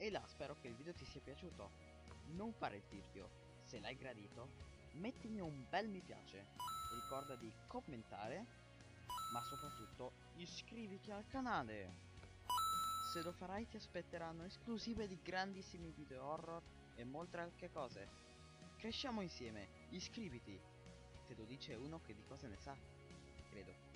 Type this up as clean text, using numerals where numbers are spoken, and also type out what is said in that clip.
E là, spero che il video ti sia piaciuto. Non fare il tirchio. Se l'hai gradito, mettimi un bel mi piace. Ricorda di commentare, ma soprattutto iscriviti al canale. Se lo farai ti aspetteranno esclusive di grandissimi video horror e molte altre cose. Cresciamo insieme, iscriviti. Te lo dice uno che di cose ne sa, credo.